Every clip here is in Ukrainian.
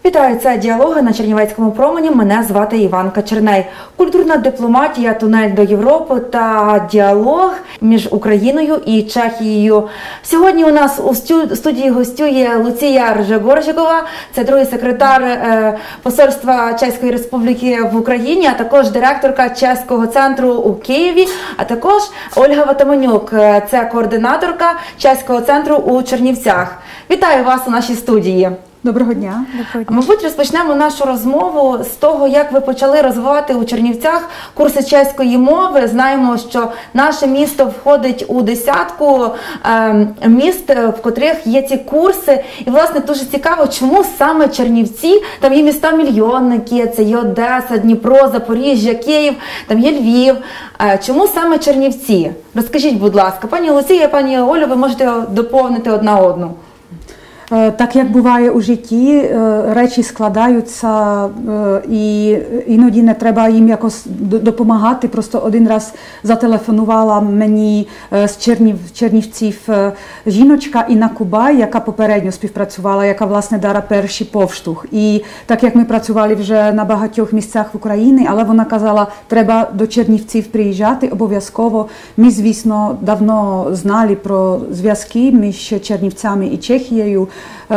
Вітаю, це «Діалоги» на Чернівецькому промені. Мене звати Іванка Черней. Культурна дипломатія, тунель до Європи та діалог між Україною і Чехією. Сьогодні у нас у студії гостює Луція Ржегоржикова, це другий секретар посольства Чеської Республіки в Україні, а також директорка Чеського центру у Києві, а також Ольга Ватаманюк, це координаторка Чеського центру у Чернівцях. Вітаю вас у нашій студії. Доброго дня. Мабуть, розпочнемо нашу розмову з того, як ви почали розвивати у Чернівцях курси чеської мови. Знаємо, що наше місто входить у десятку міст, в котрих є ці курси. І, власне, дуже цікаво, чому саме Чернівці, там є міста-мільйонники, це є Одеса, Дніпро, Запоріжжя, Київ, там є Львів. Чому саме Чернівці? Розкажіть, будь ласка. Пані Луція, пані Олю, ви можете доповнити одна одну. Так як буває у житті, речі складаються і іноді не треба їм якось допомагати. Просто один раз зателефонувала мені з Чернівців жіночка Інна Кубай, яка попередньо співпрацювала, яка, власне, дала перший повштовх. І так як ми працювали вже на багатьох місцях в Україні, але вона казала, треба до Чернівців приїжджати обов'язково. Ми, звісно, давно знали про зв'язки між Чернівцями і Чехією,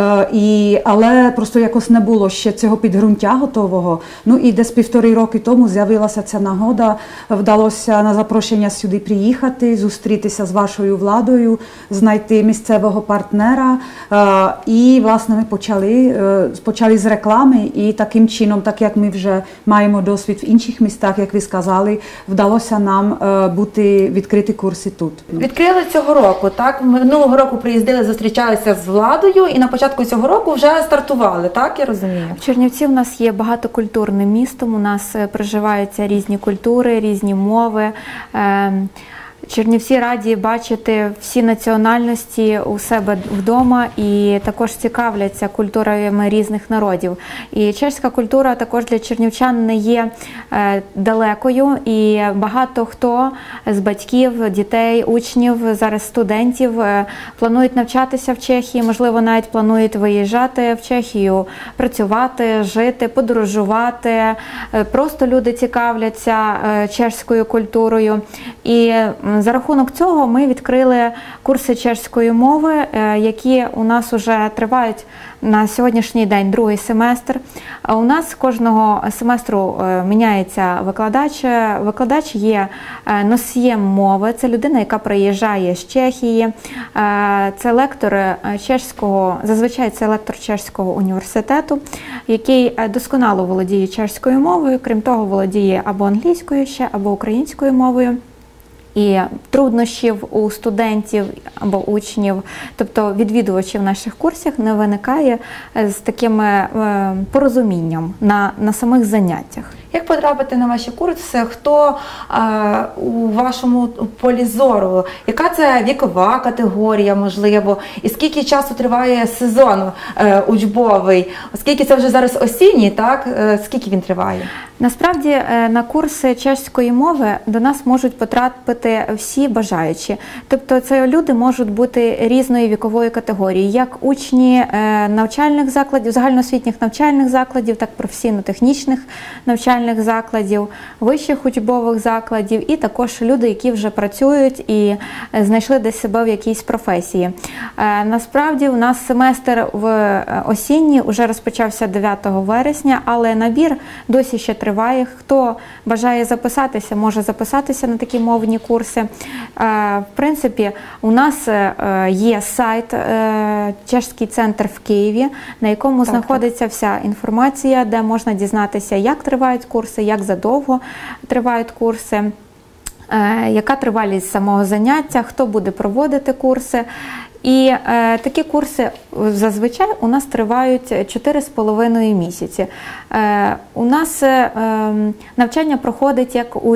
але просто якось не було ще цього підґрунтя готового. Ну і десь 1,5 роки тому з'явилася ця нагода, вдалося на запрошення сюди приїхати, зустрітися з вашою владою, знайти місцевого партнера. І, власне, ми почали з реклами і таким чином, так як ми вже маємо досвід в інших містах, як ви сказали, вдалося нам відкрити курси тут. Відкрили цього року, так? Минулого року приїздили, зустрічалися з владою і на початку цього року вже стартували, так, я розумію? Чернівці в нас є багатокультурним містом, у нас проживаються різні культури, різні мови. Чернівці раді бачити всі національності у себе вдома і також цікавляться культурами різних народів. І чеська культура також для чернівчан не є далекою, і багато хто з батьків, дітей, учнів, зараз студентів планують навчатися в Чехії, можливо, навіть планують виїжджати в Чехію, працювати, жити, подорожувати. Просто люди цікавляться чеською культурою. І за рахунок цього ми відкрили курси чеської мови, які у нас вже тривають на сьогоднішній день другий семестр. У нас кожного семестру міняється викладач. Викладач є носієм мови, це людина, яка приїжджає з Чехії. Це лектор чеського, зазвичай це лектор чеського університету, який досконало володіє чеською мовою, крім того, володіє або англійською ще, або українською мовою. І труднощів у студентів або учнів, тобто відвідувачів наших курсів, не виникає з таким порозумінням на самих заняттях. Як потрапити на ваші курси? Хто у вашому полі зору? Яка це вікова категорія, можливо? І скільки часу триває сезон учбовий? Оскільки це вже зараз осінній, так? Скільки він триває? Насправді на курси чеської мови до нас можуть потрапити всі бажаючі. Тобто це люди можуть бути різної вікової категорії, як учні навчальних закладів, загальноосвітніх навчальних закладів, так професійно-технічних навчальних закладів, вищих учбових закладів і також люди, які вже працюють і знайшли десь себе в якійсь професії. Насправді у нас семестр в осінній вже розпочався 9 вересня, але набір досі ще триває. Хто бажає записатися, може записатися на такі мовні курси. В принципі, у нас є сайт Чеський центр в Києві, на якому знаходиться вся інформація, де можна дізнатися, як тривають курси, як задовго тривають курси, яка тривалість самого заняття, хто буде проводити курси. І такі курси зазвичай у нас тривають 4,5 місяці. У нас навчання проходить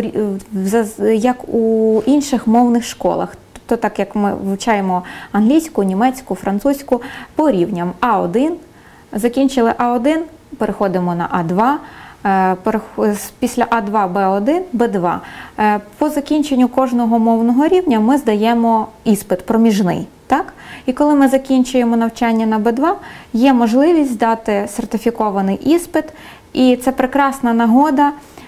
як у інших мовних школах. Тобто так як ми вивчаємо англійську, німецьку, французьку по рівням А1, закінчили А1, переходимо на А2, після А2, Б1, Б2. По закінченню кожного мовного рівня ми здаємо іспит проміжний. так? І коли ми закінчуємо навчання на Б2, є можливість здати сертифікований іспит, і це прекрасна нагода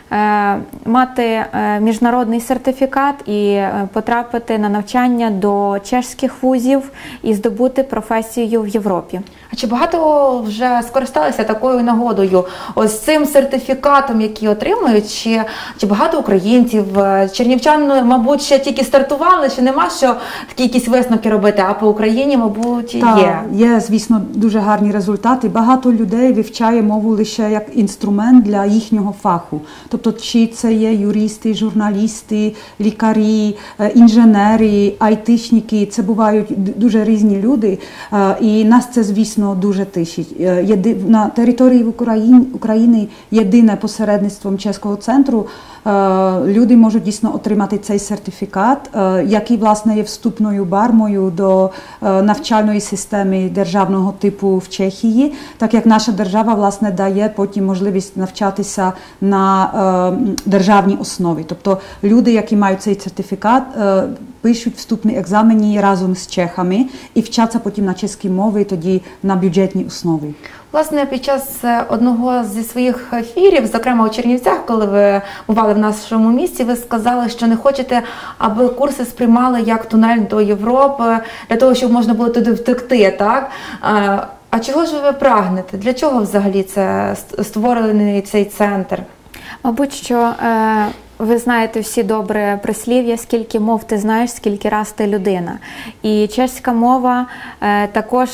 мати міжнародний сертифікат і потрапити на навчання до чеських вузів і здобути професію в Європі. А чи багато вже скористалися такою нагодою? Ось цим сертифікатом, який отримують, чи багато українців? Чернівчан, мабуть, ще тільки стартували, чи нема що такі якісь висновки робити, а по Україні, мабуть, є. Є, звісно, дуже гарні результати. Багато людей вивчає мову лише як інструмент для їхнього фаху. Тобто, чи це є юристи, журналісти, лікарі, інженери, айтишники, це бувають дуже різні люди, і нас це, звісно, дуже тішить. На території України єдине посередництвом Чеського центру люди можуть дійсно отримати цей сертифікат, який, власне, є вступною бармою до навчальної системи державного типу в Чехії, так як наша держава, власне, дає потім можливість навчатися на державній основі. Тобто люди, які мають цей сертифікат, пишуть вступні екзамени разом з чехами і вчаться потім на чеській мові, тоді на бюджетній основі. Власне, під час одного зі своїх ефірів, зокрема у Чернівцях, коли ви бували в нашому місті, ви сказали, що не хочете, аби курси сприймали як тунель до Європи, для того, щоб можна було туди втекти, так? А чого ж ви прагнете? Для чого взагалі це створений цей центр? Мабуть, що ви знаєте всі добре прислів'я, скільки мов ти знаєш, скільки раз ти людина. І чеська мова також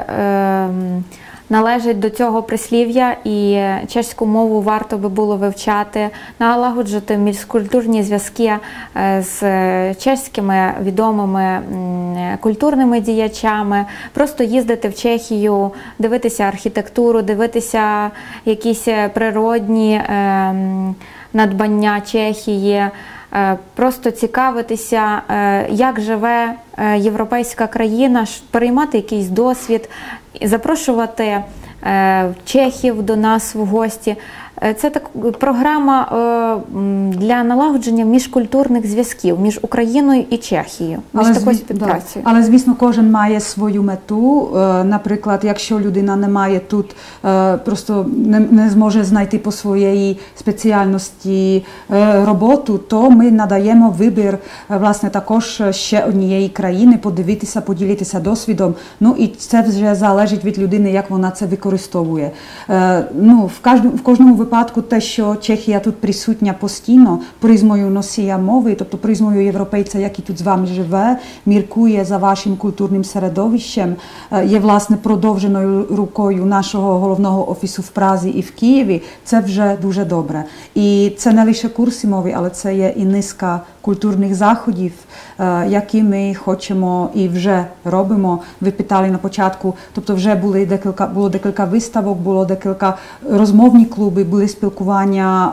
належить до цього прислів'я, і чеську мову варто би було вивчати, налагоджувати міжкультурні зв'язки з чеськими відомими культурними діячами, просто їздити в Чехію, дивитися архітектуру, дивитися якісь природні надбання Чехії, просто цікавитися, як живе європейська країна, переймати якийсь досвід, запрошувати чехів до нас в гості. Це так програма для налагодження міжкультурних зв'язків між Україною і Чехією, між такою співпрацею. Але, звісно, кожен має свою мету. Наприклад, якщо людина не має тут, просто не зможе знайти по своєї спеціальності роботу, то ми надаємо вибір, власне, також ще однієї країни, подивитися, поділитися досвідом. Ну, і це вже залежить від людини, як вона це використовує. Ну, в кожному випадку те, що Чехія тут присутня постійно, призмою носія мови, тобто призмою європейця, який тут з вами живе, міркує за вашим культурним середовищем, є, власне, продовженою рукою нашого головного офісу в Празі і в Києві, це вже дуже добре. І це не лише курси мови, але це є і низка культурних заходів, які ми хочемо і вже робимо. Ви питали на початку, тобто вже було декілька виставок, було декілька розмовні клуби, були спілкування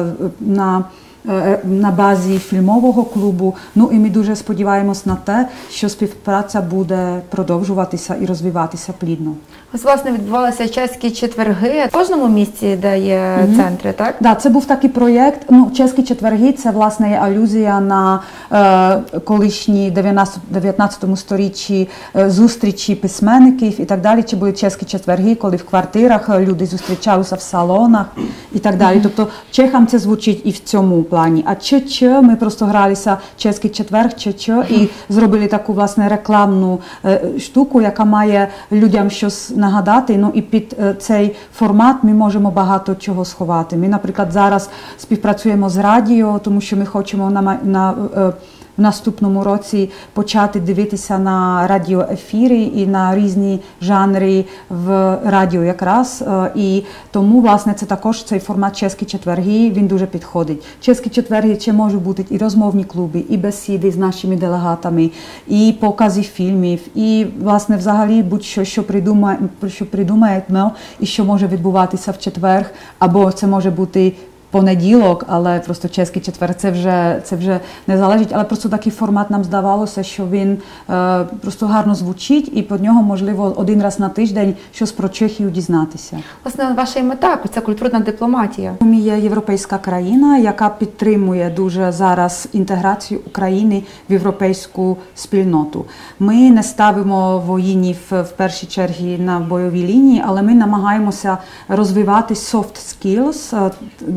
на базі фільмового клубу. Ну і ми дуже сподіваємось на те, що співпраця буде продовжуватися і розвиватися плідно. Ось, власне, відбувалися чеські четверги в кожному місті, де є центри, так? Так, це був такий проєкт. Ну, чеські четверги – це, власне, є алюзія на колишні 19 сторіччі зустрічі письменників і так далі. Чи були чеські четверги, коли в квартирах люди зустрічалися в салонах і так далі. Тобто чехам це звучить і в цьому плані. А ми просто гралися чеський четверг, і зробили таку, власне, рекламну штуку, яка має людям щось нагадати. Ну і під цей формат ми можемо багато чого сховати. Ми, наприклад, зараз співпрацюємо з радіо, тому що ми хочемо в наступному році почати дивитися на радіоефіри і на різні жанри в радіо якраз. І тому, власне, це також цей формат чеські четверги, він дуже підходить. Чеські четверги ще можуть бути і розмовні клуби, і бесіди з нашими делегатами, і покази фільмів, і, власне, взагалі будь-що, що придумаємо, і що може відбуватися в четверг, або це може бути понеділок, але просто чеський четвер, це вже не залежить, але просто такий формат нам здавалося, що він просто гарно звучить і по нього можливо один раз на тиждень щось про Чехію дізнатися. Власне, ваша мета – це культурна дипломатія. Ми є європейська країна, яка підтримує дуже зараз інтеграцію України в європейську спільноту. Ми не ставимо воїнів в першій черзі на бойовій лінії, але ми намагаємося розвивати soft skills,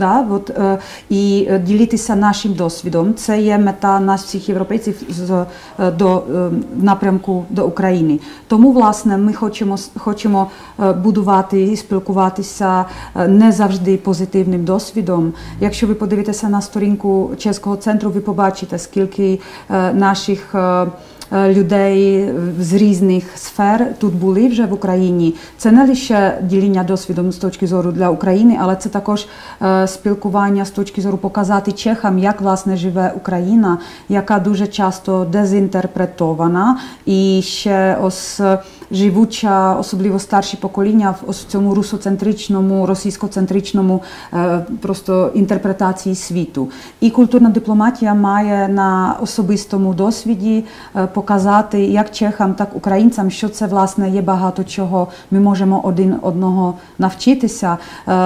і ділитися нашим досвідом. Це є мета нас всіх європейців до напрямку до України. Тому, власне, ми хочемо будувати і спілкуватися не завжди позитивним досвідом. Якщо ви подивитеся на сторінку Чеського центру, ви побачите, скільки наших людей з різних сфер тут були вже в Україні. Це не лише ділення досвідом з точки зору для України, але це також спілкування з точки зору показати чехам, як власне живе Україна, яка дуже часто дезінтерпретована і ще живуча, особливо старші покоління в цьому русоцентричному, російськоцентричному просто інтерпретації світу. І культурна дипломатія має на особистому досвіді показати як чехам, так і українцям, що це, власне, є багато чого ми можемо один одного навчитися.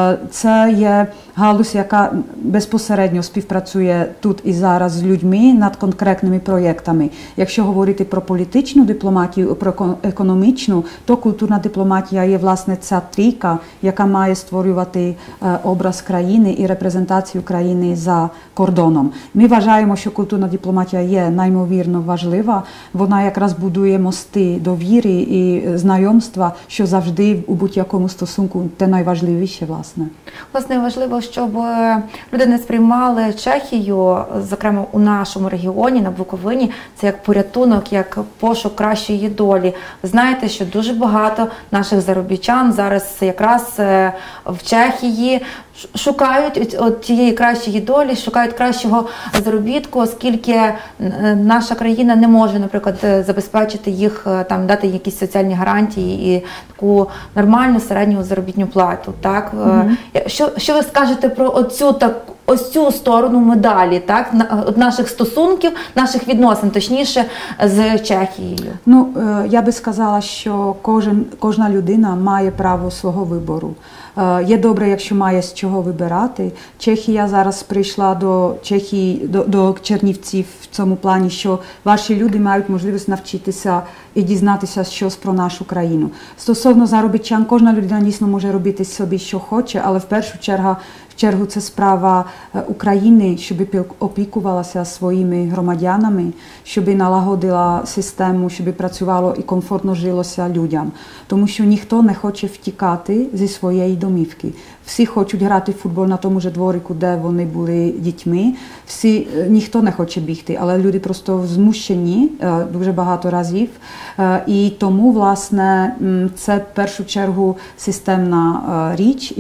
Це є галузь, яка безпосередньо співпрацює тут і зараз з людьми над конкретними проєктами. Якщо говорити про політичну дипломатію, про економічну, то культурна дипломатія є, власне, ця трійка, яка має створювати образ країни і репрезентацію країни за кордоном. Ми вважаємо, що культурна дипломатія є неймовірно важлива. Вона якраз будує мости довіри і знайомства, що завжди у будь-якому стосунку те найважливіше, власне. Власне, важливо, щоб люди не сприймали Чехію, зокрема у нашому регіоні, на Буковині, це як порятунок, як пошук кращої долі. Ви знаєте, що дуже багато наших заробітчан зараз якраз в Чехії шукають тієї кращої долі, шукають кращого заробітку, оскільки наша країна не може, наприклад, забезпечити їх, там, дати якісь соціальні гарантії і таку нормальну середню заробітну плату. Так? Що ви скажете про ось цю сторону медалі, так? Наших стосунків, наших відносин, точніше, з Чехією? Ну, я би сказала, що кожна людина має право свого вибору. Є добре, якщо має з чого вибирати. Чехія зараз прийшла до Чехії, до Чернівців в цьому плані, що ваші люди мають можливість навчитися і дізнатися щось про нашу країну. Стосовно заробітчан, кожна людина дійсно може робити собі, що хоче, але в першу чергу це справа України, щоб опікувалася своїми громадянами, щоб налагодила систему, щоб працювало і комфортно жилося людям. Тому що ніхто не хоче втікати зі своєї домівки. Всі хочуть грати в футбол на тому ж дворику, де вони були дітьми. Ніхто не хоче бігти, але люди просто змушені дуже багато разів. І тому, власне, це в першу чергу системна річ,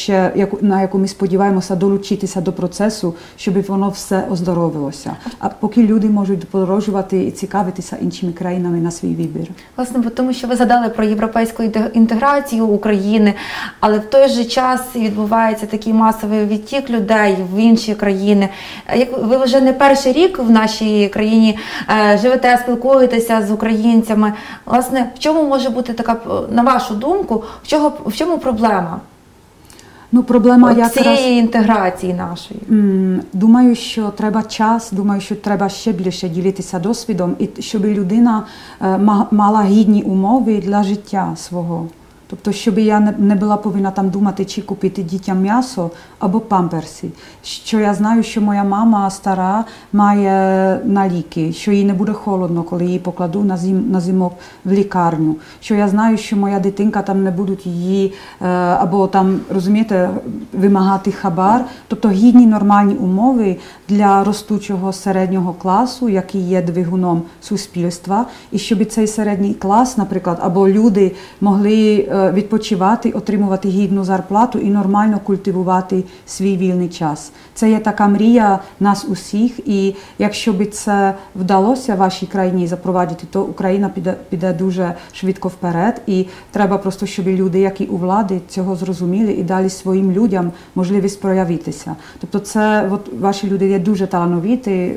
на яку ми сподіваємося долучитися до процесу, щоб воно все оздоровилося. А поки люди можуть подорожувати і цікавитися іншими країнами на свій вибір. Власне, тому що ви згадали про європейську інтеграцію України, але в той же час відбувається такий масовий відтік людей в інші країни. Ви вже не перший рік в нашій країні живете, спілкуєтеся з українцями. Власне, в чому може бути така, на вашу думку, в чому проблема? Ну, проблема цієї інтеграції нашої. Думаю, що треба час, думаю, що треба ще більше ділитися досвідом, і щоб людина мала гідні умови для життя свого. Тобто, щоб я не була повинна там думати, чи купити дітям м'ясо або памперси. Що я знаю, що моя мама стара має на ліки, що їй не буде холодно, коли її покладу на зимок в лікарню. Що я знаю, що моя дитинка там не будуть її, або там, розумієте, вимагати хабар. Тобто гідні нормальні умови для ростучого середнього класу, який є двигуном суспільства. І щоб цей середній клас, наприклад, або люди могли відпочивати, отримувати гідну зарплату і нормально культивувати свій вільний час. Це є така мрія нас усіх, і якщо б це вдалося вашій країні запровадити, то Україна піде дуже швидко вперед, і треба просто, щоб люди, які у владі, цього зрозуміли і дали своїм людям можливість проявитися. Тобто це, ваші люди є дуже талановиті,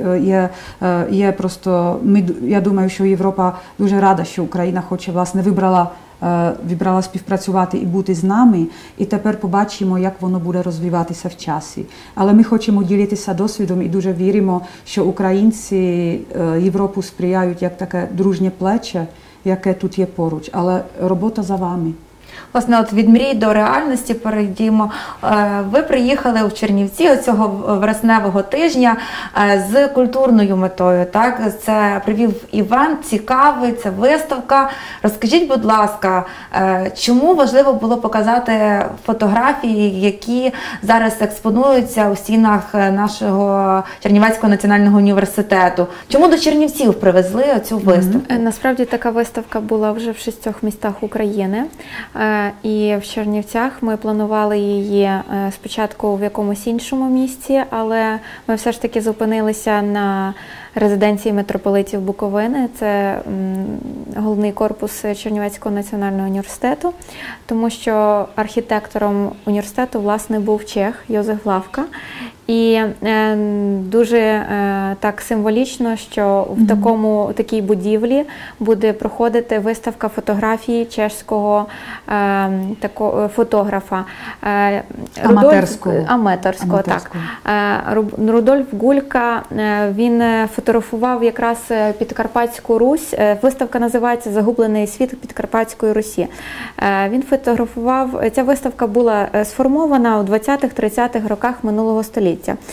є просто, я думаю, що Європа дуже рада, що Україна хоче, власне, вибрала співпрацювати і бути з нами, і тепер побачимо, як воно буде розвиватися в часі. Але ми хочемо ділитися досвідом і дуже віримо, що українці Європу сприяють як таке дружнє плече, яке тут є поруч. Але робота за вами. Власне, от від мрій до реальності перейдімо. Ви приїхали в Чернівці цього вересневого тижня з культурною метою. Так? Це привів івент цікавий, це виставка. Розкажіть, будь ласка, чому важливо було показати фотографії, які зараз експонуються у стінах нашого Чернівецького національного університету? Чому до Чернівців привезли цю виставку? Насправді така виставка була вже в 6 містах України. І в Чернівцях ми планували її спочатку в якомусь іншому місці, але ми все ж таки зупинилися на резиденції митрополитів Буковини. Це головний корпус Чернівецького національного університету, тому що архітектором університету, власне, був чех Йозеф Лавка. І дуже так символічно, що в такій будівлі буде проходити виставка фотографії чеського фотографа. Аматорського, так. Рудольф Гулька, він фотографував якраз Підкарпатську Русь. Виставка називається «Загублений світ Підкарпатської Русі». Він фотографував, ця виставка була сформована у 20-30-х роках минулого століття.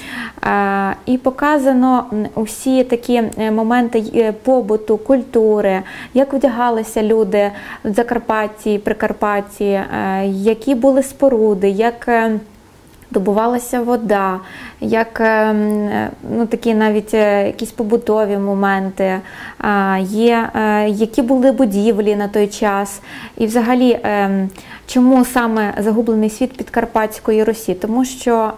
І показано усі такі моменти побуту, культури, як вдягалися люди в Закарпатті, Прикарпатті, які були споруди, як добувалася вода, як такі навіть якісь побутові моменти, які були будівлі на той час. І взагалі, чому саме загублений світ Підкарпатської Русі? Тому що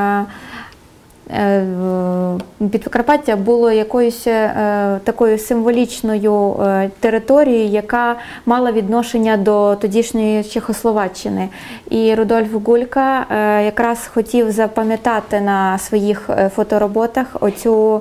Підкарпаття було якоюсь такою символічною територією, яка мала відношення до тодішньої Чехословаччини. І Рудольф Гулька якраз хотів запам'ятати на своїх фотороботах оцю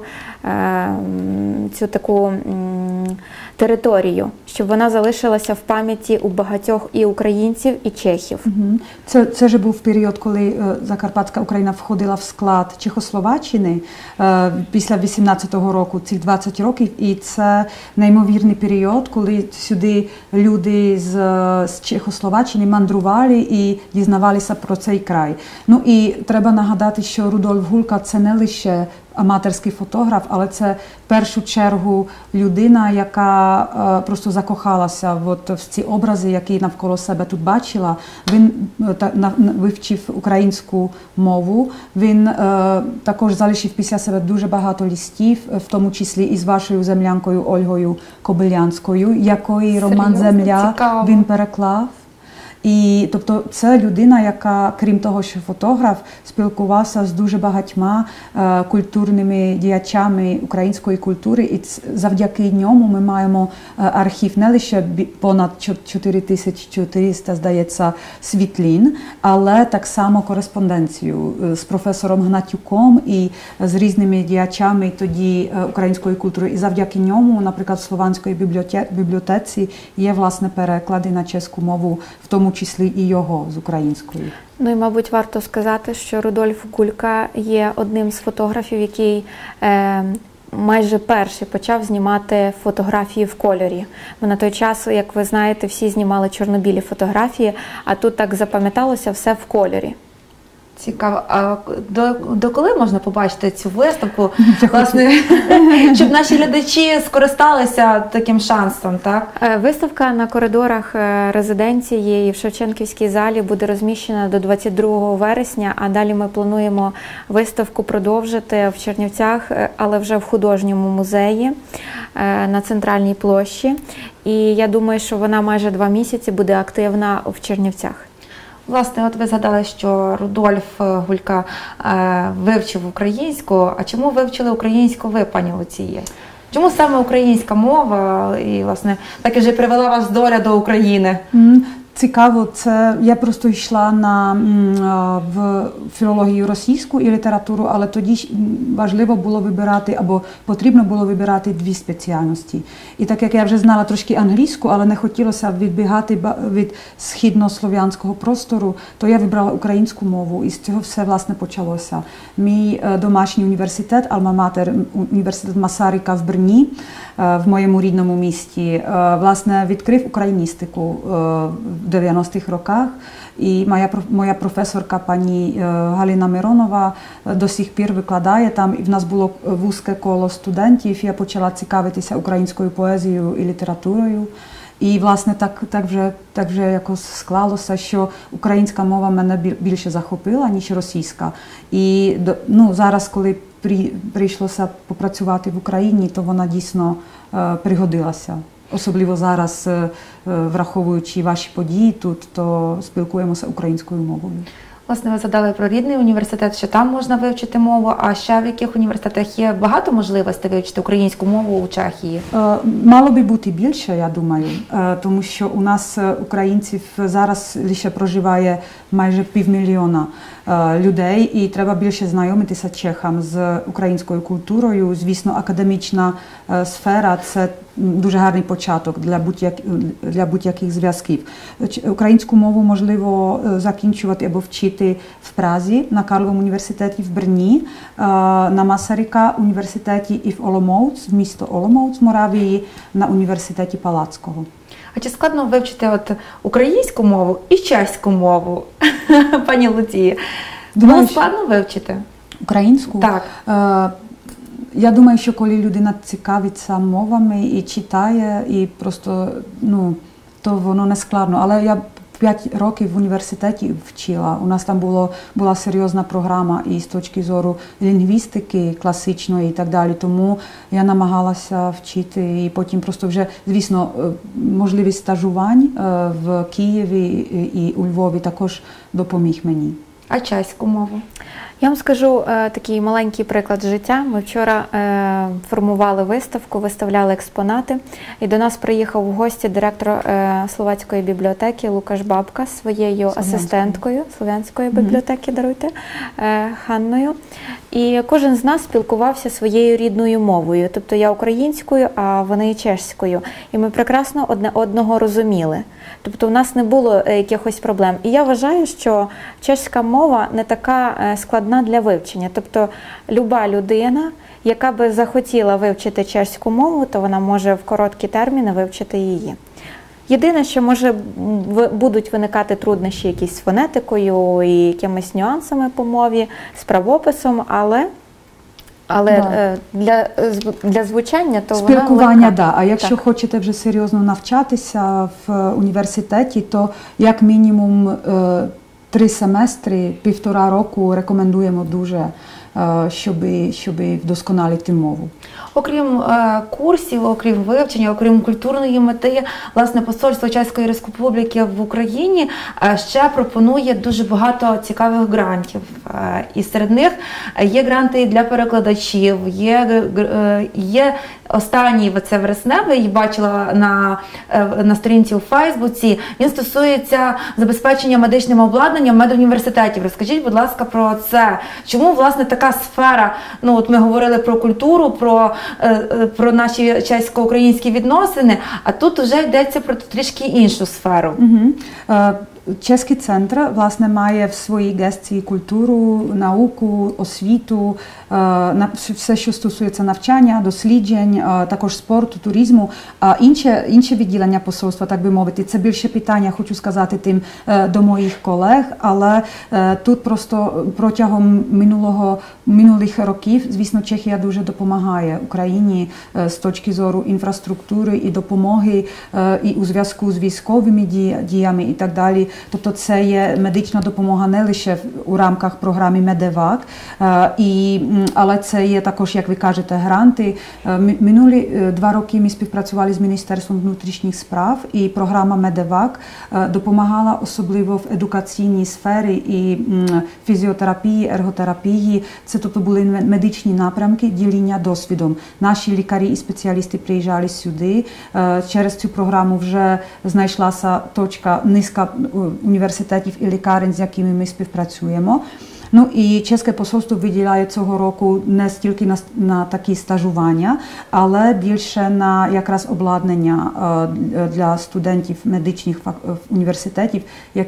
таку територію, щоб вона залишилася в пам'яті у багатьох і українців, і чехів. Це ж був період, коли Закарпатська Україна входила в склад Чехословаччини після 18-го року, цих 20 років, і це неймовірний період, коли сюди люди з Чехословаччини мандрували і дізнавалися про цей край. Ну і треба нагадати, що Рудольф Гулька – це не лише аматорський фотограф, але це в першу чергу людина, яка просто закохалася в ці образи, які навколо себе тут бачила. Він вивчив українську мову, він також залишив після себе дуже багато листів, в тому числі і з вашою землянкою Ольгою Кобилянською, якої роман «Земля» він переклав. І, тобто, це людина, яка, крім того, що фотограф, спілкувався з дуже багатьма культурними діячами української культури, і завдяки ньому ми маємо архів не лише понад 4400, здається, світлин, але так само кореспонденцію з професором Гнатюком і з різними діячами тоді української культури. І завдяки ньому, наприклад, в Слованської бібліотеці є, власне, переклади на чеську мову, в тому числі і його з української. Ну і, мабуть, варто сказати, що Рудольф Гулька є одним з фотографів, який майже перший почав знімати фотографії в кольорі. Бо на той час, як ви знаєте, всі знімали чорно-білі фотографії, а тут так запам'яталося все в кольорі. Цікаво. А до коли можна побачити цю виставку? Власне, щоб наші глядачі скористалися таким шансом, так? Виставка на коридорах резиденції і в Шевченківській залі буде розміщена до 22 вересня, а далі ми плануємо виставку продовжити в Чернівцях, але вже в художньому музеї на Центральній площі. І я думаю, що вона майже 2 місяці буде активна в Чернівцях. Власне, от ви згадали, що Рудольф Гулька вивчив українську. А чому вивчили українську ви, пані Луція? Чому саме українська мова і, власне, так і вже привела вас доля до України? Цікаво, це я просто йшла в філологію російську і літературу, але тоді важливо було вибирати, або потрібно було вибирати 2 спеціальності. І так як я вже знала трошки англійську, але не хотілося відбігати від східнослов'янського простору, то я вибрала українську мову, і з цього все, власне, почалося. Мій домашній університет, Альма-Матер, університет Масарика в Брні, в моєму рідному місті, власне, відкрив україністику в 90-х роках. І моя професорка пані Галина Миронова до сих пір викладає там. І в нас було вузьке коло студентів. Я почала цікавитися українською поезією і літературою. І, власне, так вже якось склалося, що українська мова мене більше захопила, ніж російська. І зараз, коли прийшлося попрацювати в Україні, то вона дійсно пригодилася. Особливо зараз, враховуючи ваші події тут, то спілкуємося українською мовою. Власне, ви згадали про рідний університет, що там можна вивчити мову, а ще в яких університетах є багато можливостей вивчити українську мову у Чехії? Мало би бути більше, я думаю, тому що у нас українців зараз лише проживає майже 500 000 людей, і треба більше знайомитися чехам з українською культурою. Звісно, академічна сфера – це дуже гарний початок для будь-яких зв'язків. Українську мову можливо закінчувати або вчити в Празі, на Карловому університеті в Брні, на Масарика університеті і в Оломouc, в місто Оломouc, Моравії, на університеті Палацького. А чи складно вивчити українську мову і чеську мову, пані Луції? Було складно вивчити? Українську? Так. Я думаю, що коли людина цікавиться мовами і читає, і просто, то воно не складно. Але я 5 років в університеті вчила. У нас там була серйозна програма і з точки зору лінгвістики класичної і так далі. Тому я намагалася вчити. І потім просто вже, звісно, можливість стажувань в Києві і у Львові також допоміг мені. А чеську мову? Я вам скажу такий маленький приклад життя. Ми вчора формували виставку, виставляли експонати, і до нас приїхав в гості директор Словацької бібліотеки Лукаш Бабка з своєю асистенткою Слов'янської бібліотеки, даруйте, Ханною. І кожен з нас спілкувався своєю рідною мовою, тобто я українською, а вони чеською. І ми прекрасно одне одного розуміли. Тобто у нас не було якихось проблем. І я вважаю, що чеська мова не така складна для вивчення. Тобто люба людина, яка би захотіла вивчити чеську мову, то вона може в короткі терміни вивчити її. Єдине, що будуть виникати труднощі якісь з фонетикою і якимись нюансами по мові, з правописом, але для звучання то спілкування, так. А якщо хочете вже серйозно навчатися в університеті, то як мінімум 3 семестри, 1,5 року рекомендуємо дуже, щоб вдосконалити мову. Окрім курсів, окрім вивчення, окрім культурної мети, власне, Посольство Чеської Республіки в Україні ще пропонує дуже багато цікавих грантів. І серед них є гранти для перекладачів, є останній, це вересневий, бачила на сторінці у Фейсбуці, він стосується забезпечення медичним обладнанням медуніверситетів. Розкажіть, будь ласка, про це. Чому, власне, така сфера, от ми говорили про культуру, про наші чесько-українські відносини, а тут вже йдеться про трішки іншу сферу. Чеський центр, власне, має в своїй gestii культуру, науку, освіту, все, що стосується навчання, досліджень, також спорту, туризму. А інше відділення посольства, так би мовити, це більше питання, хочу сказати тим до моїх колег, але тут просто протягом минулих років, звісно, Чехія дуже допомагає Україні з точки зору інфраструктури і допомоги і у зв'язку з військовими діями і так далі. Тобто це є медична допомога не лише у рамках програми Медевак, але це є також, як ви кажете, гранти. Минулі 2 роки ми співпрацювали з Міністерством внутрішніх справ, і програма Медевак допомагала особливо в едукаційній сфері і фізіотерапії, ерготерапії. Це тобто були медичні напрямки ділення досвідом. Наші лікарі і спеціалісти приїжджали сюди. Через цю програму вже знайшлася низка університетів і лікарень, з якими ми співпрацюємо. Ну і Чеське посольство виділяє цього року не стільки на такі стажування, але більше на якраз обладнання для студентів медичних університетів,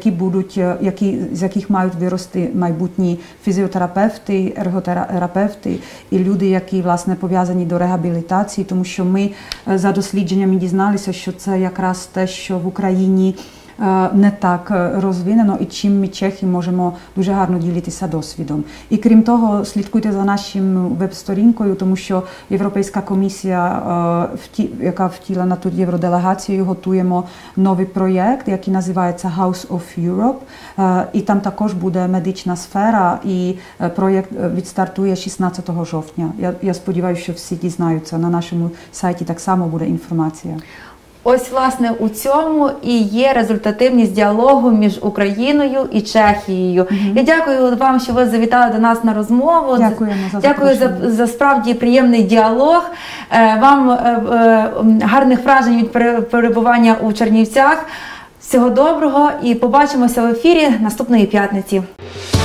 з яких мають вирости майбутні фізіотерапевти, ерготерапевти і люди, які, власне, пов'язані до реабілітації, тому що ми за дослідженнями дізналися, що це якраз те, що в Україні не так розвинено і чим ми, чехи, можемо дуже гарно ділитися досвідом. І крім того, слідкуйте за нашим веб-сторінкою, тому що Європейська комісія, яка втілена тут євроделегацією, готуємо новий проєкт, який називається House of Europe. І там також буде медична сфера, і проєкт відстартує 16 жовтня. Я сподіваюся, що всі дізнаються. На нашому сайті так само буде інформація. Ось, власне, у цьому і є результативність діалогу між Україною і Чехією. Я дякую вам, що ви завітали до нас на розмову. Дякую за справді приємний діалог. Вам гарних вражень від перебування у Чернівцях. Всього доброго і побачимося в ефірі наступної п'ятниці.